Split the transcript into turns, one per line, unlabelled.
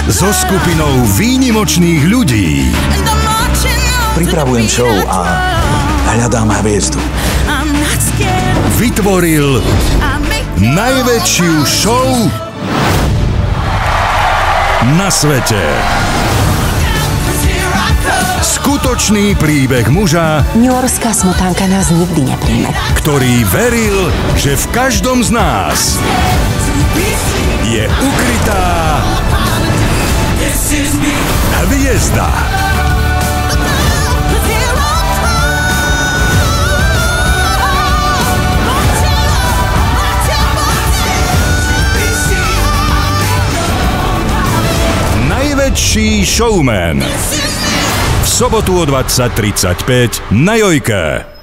so skupinou výnimočných ľudí.
Pripravujem show a hľadám hviezdu.
Vytvoril najväčšiu show na svete. Skutočný príbeh muža,
Newyorská smotanka nás nikdy nepríjme,
ktorý veril, že v každom z nás je ukrytá hviezda. Najväčší showman. V sobotu o 20:35 na Jojke.